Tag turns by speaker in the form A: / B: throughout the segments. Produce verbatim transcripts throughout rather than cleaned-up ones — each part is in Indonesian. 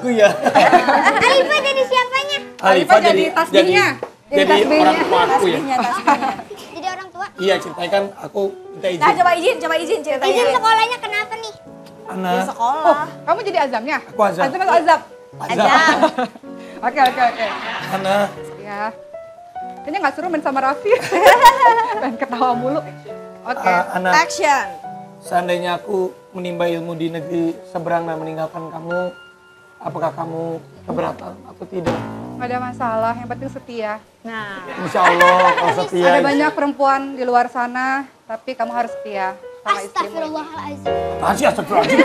A: aku ya.
B: Alifa jadi siapanya?
C: Alifa jadi tasbihnya.
A: Jadi, jadi orang tua aku ya.
B: Jadi orang tua?
A: Iya, ceritanya kan aku minta izin.
D: Nah, coba izin, coba izin ceritanya.
B: Izin sekolahnya kenapa nih?
A: Ana.
D: Di sekolah.
C: Oh, kamu jadi azamnya?
A: Aku azam.
C: Azam atau azab?
A: Azam.
C: Oke, oke, oke.
A: Ana.
C: Ya. Kayaknya nggak seru main sama Raffi. Dan ketawa mulu. Oke.
A: Uh, Ana.
D: Action.
A: Seandainya aku menimba ilmu di negeri seberang dan meninggalkan kamu, apakah kamu keberatan atau tidak?
C: Nggak ada masalah, yang penting setia.
D: Nah.
A: Insya Allah kalau setia.
C: Ada banyak perempuan di luar sana, tapi kamu harus setia sama istrimu.
B: Astagfirullahaladzim.
A: Apaan sih astagfirullahaladzim?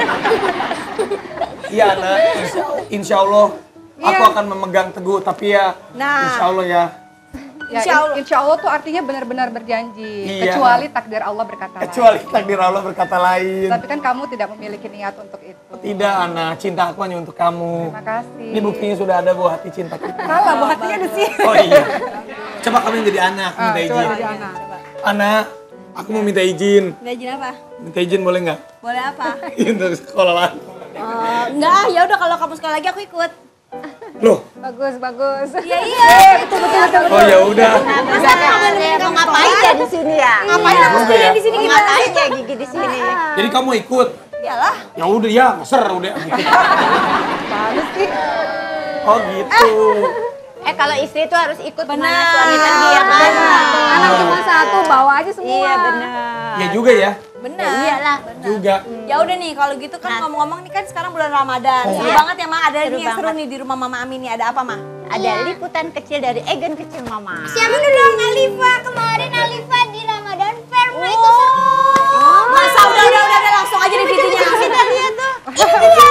A: Iya, Ana. Insya, insya Allah aku
C: Iya.
A: akan memegang teguh, tapi ya
D: Nah.
A: insya Allah ya.
C: Ya,
D: Insya Allah.
C: insya Allah tuh artinya benar-benar berjanji,
A: Iya.
C: kecuali takdir Allah berkata lain.
A: Kecuali takdir Allah berkata lain.
C: Tapi kan kamu tidak memiliki niat untuk itu.
A: Tidak, Ana. Cinta aku hanya untuk kamu.
C: Terima kasih.
A: Ini buktinya sudah ada buah hati cinta kita.
C: Salah, buah hatinya di sini.
A: Oh iya. Coba kamu yang jadi anak,
C: Ah,
A: minta
C: coba
A: izin.
C: jadi anak.
A: Ana, aku mau minta izin.
D: Minta izin apa?
A: Minta izin boleh nggak?
D: Boleh apa?
A: Untuk sekolah lah.
D: Oh, enggak, ya udah kalau kamu sekolah lagi aku ikut.
A: Loh,
C: Bagus, bagus.
D: Iya iya.
C: Betul, betul, betul.
A: oh ya udah.
D: Masa kamu mau ngapain ya di sini ya? Ngapain aku
A: Juga ya.
D: di sini gitu? Ngapain kayak gigi di sini?
A: Jadi kamu ikut?
D: Iyalah.
A: Ya udah ya, seru udah.
C: Bagus sih.
A: Oh gitu.
E: Eh kalau istri itu harus ikut
D: Benar.
E: kemana suami pergi ya kan?
C: Anak cuma satu, bawa aja semua.
E: Iya benar.
A: Ya juga ya.
D: Benar.
E: Ya iyalah.
A: Juga.
D: Ya udah nih kalau gitu kan
E: Nah.
D: ngomong-ngomong nih kan sekarang bulan Ramadan. Seru
E: Iya.
D: banget ya Ma, ada
E: Seru
D: nih yang seru
E: banget.
D: nih di rumah Mama Amin nih. Ada apa Ma?
E: Ada liputan kecil dari Egan Kecil Mama.
B: Siapin dong Alifa. Kemarin Alifa di Ramadan Fair. Nah, itu seru.
D: Masa udah udah udah, udah langsung aja di videonya.
B: Kita lihat tuh.
D: Ini dia